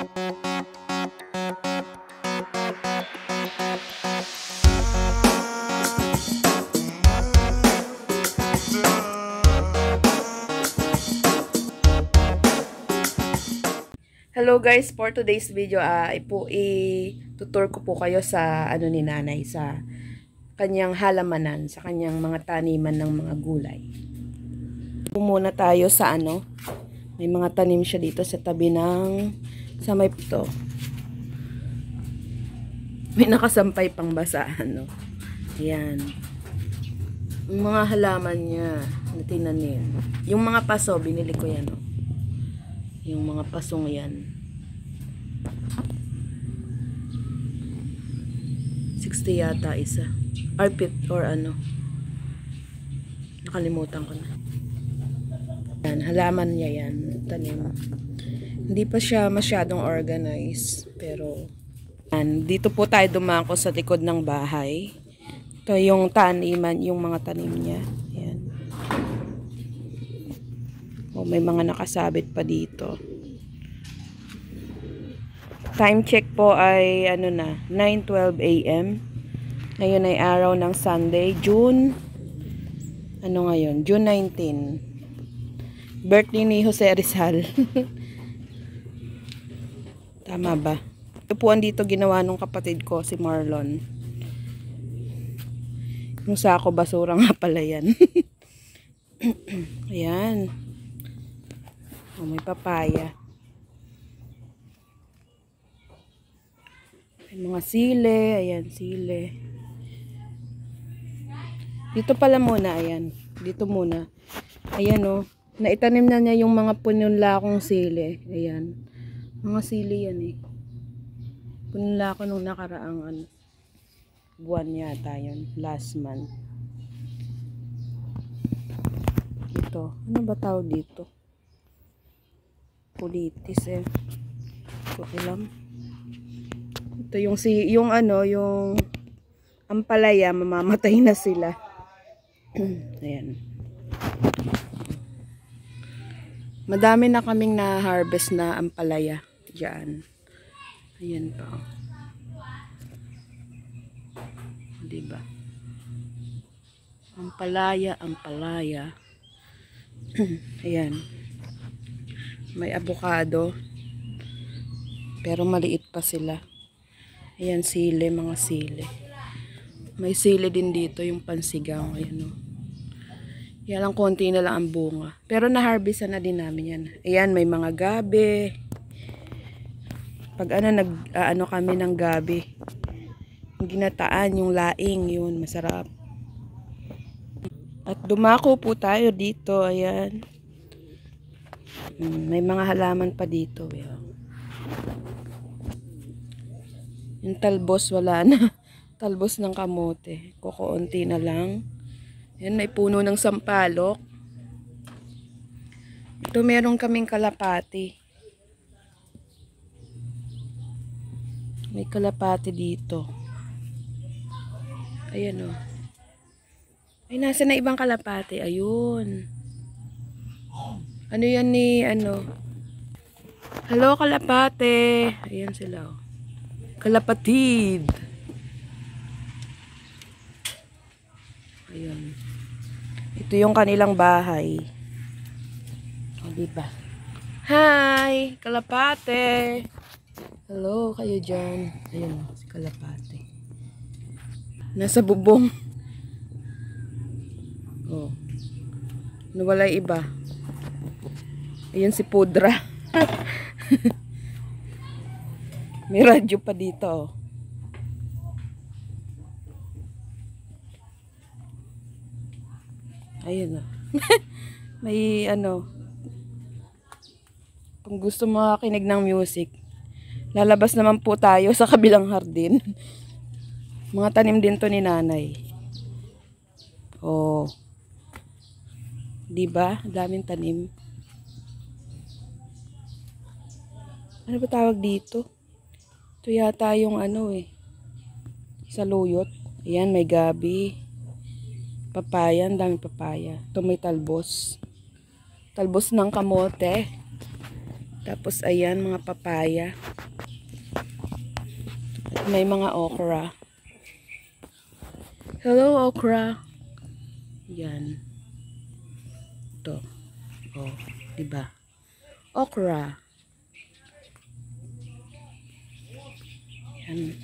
Hello guys, for today's video i-tutor ko po kayo sa ano ni nanay, sa kanyang halamanan, sa kanyang mga taniman ng mga gulay. Muna tayo sa may mga tanim siya dito sa tabi ng sa may to. May nakasampay pang basa Ayan. Yung mga halaman niya na tinanim. Yung mga paso binili ko yan Yung mga pasong yan. 60 yata isa. Arpit or nakalimutan ko na. Yan, halaman niya yan. Tanim. Hindi pa siya masyadong organized. Pero, yan. Dito po tayo dumako sa likod ng bahay. Ito yung taniman, yung mga tanim niya. Yan. May mga nakasabit pa dito. Time check po ay 9:12 AM. Ngayon ay araw ng Sunday, June June 19. Birthday ni Jose Rizal. Tama ba? Ito po andito ginawa nung kapatid ko, si Marlon. Yung sako basura nga pala yan. Ayan. May papaya. May mga sile. Ayan, sile. Dito pala muna, ayan. Dito muna. Ayan naitanim na niya yung mga pununlakong sile. Ayan. Mga sile yan Pununlako nung nakaraang buwan yata yun. Last month. Ito. Ano ba tawag dito? Pulitis Ito alam. Ito yung yung ampalaya, mamamatay na sila. Ayan. Madami na kaming na-harvest na ampalaya diyan. Ayan pa. Diba? Ampalaya. Ayan. May avocado. Pero maliit pa sila. Ayan, sile, mga sile. May sile din dito, yung pansigang. Ayan Yan lang, konti na lang ang bunga. Pero na-harvest na din namin yan. Ayan, may mga gabi. Pag kami ng gabi. Yung ginataan, yung laing, yun, masarap. At dumako po tayo dito, ayan. May mga halaman pa dito. Yung talbos wala na. Talbos ng kamote. Kukunti na lang. Yan, may puno ng sampalok. Ito meron kaming kalapati. May kalapati dito. Ayan Ay, nasa na ibang kalapati. Ayun. Ano yan Hello, kalapate. Ayan sila Kalapatid. Ayun. Ito yung kanilang bahay. Diba? Hi! Kalapate! Hello, kayo dyan. Ayun si kalapate. Nasa bubong. Nawala iba. Ayun si Pudra. May radyo pa dito Ayun May kung gusto mo makinig ng music, lalabas naman po tayo sa kabilang hardin. Mga tanim din to ni nanay. Diba? Daming tanim. Ano ba tawag dito? Ito yata yung saluyot. Ayan, may gabi. Papaya, ang daming papaya. Ito may talbos. Talbos ng kamote. Tapos ayan, mga papaya. At may mga okra. Hello, okra. Yan. Ito. Oh, diba? Okra. Yan.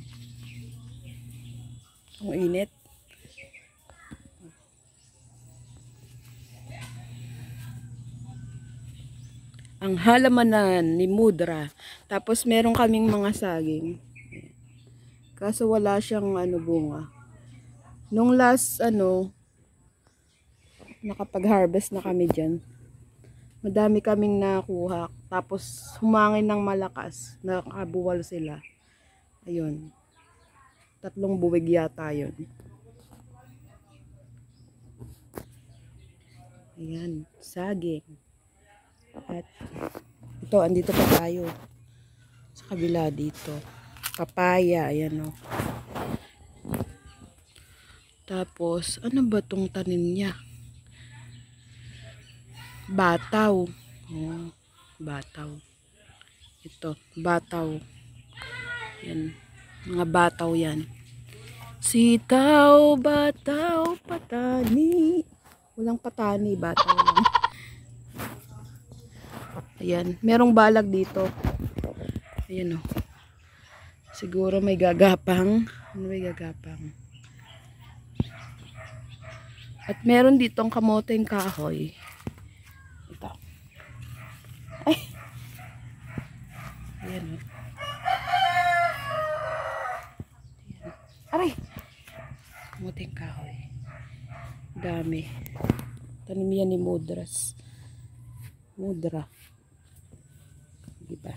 Ang init. Ang halamanan ni Mudra. Tapos meron kaming mga saging. Kaso wala siyang bunga. Nung last nakapag-harvest na kami dyan. Madami kaming nakuha. Tapos humangin ng malakas. Nakabuwal sila. Ayun. 3 buwig yata yun. Ayan. Saging. At ito, andito pa tayo. Sa kabila dito. Papaya. Ayan o. Tapos, ano ba tong tanim niya? Bataw. Oh, bataw. Ito, bataw. Yan. Mga bataw yan. Sitaw, bataw, patani. Walang patani, bataw lang. Ayan. Merong balag dito. Ayan o. Siguro may gagapang. Ano may gagapang? At meron ditong kamoteng kahoy. Ito. Ay! Ayan o. Aray! Kamoteng kahoy. Dami. Tanim yan ni Mudras. Mudra. Diba?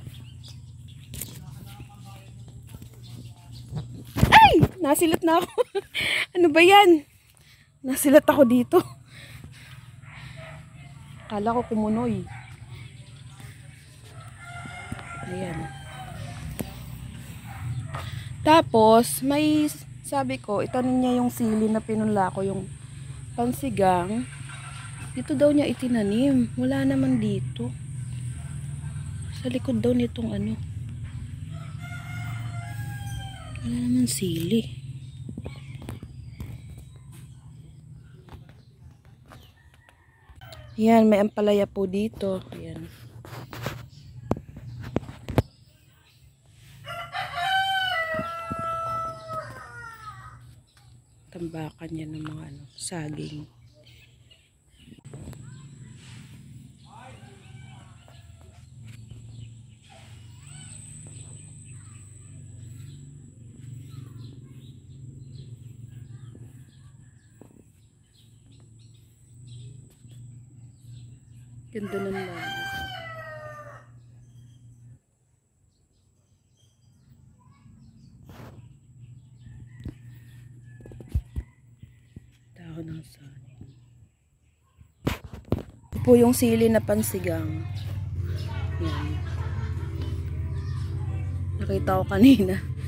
Ay! Nasilat na ako. Ano ba yan? Nasilat ako dito. Kala ko kumunoy. Ayan. Tapos, may sabi ko, itanim niya yung sili na pinunla ko, yung pansigang. Dito daw niya itinanim. Wala naman dito. Sa likod daw nitong wala naman sili. Yan, may ampalaya po dito. Ayan. Tambakan yan ng mga saging. Ganda ng langit. Dahon ng saging. Ito po yung sili na pansigang. Yan. Nakita ko kanina.